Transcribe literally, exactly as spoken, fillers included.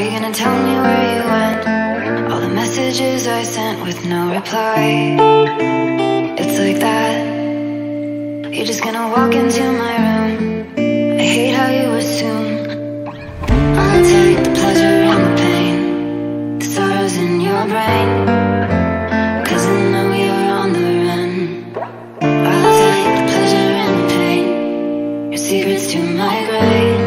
you gonna tell me where you went? All the messages I sent with no reply. It's like that. You're just gonna walk into my room. I hate how you assume I'll take the pleasure and the pain, the sorrows in your brain, 'cause I know you're on the run. I'll take the pleasure and the pain, your secrets to my grave.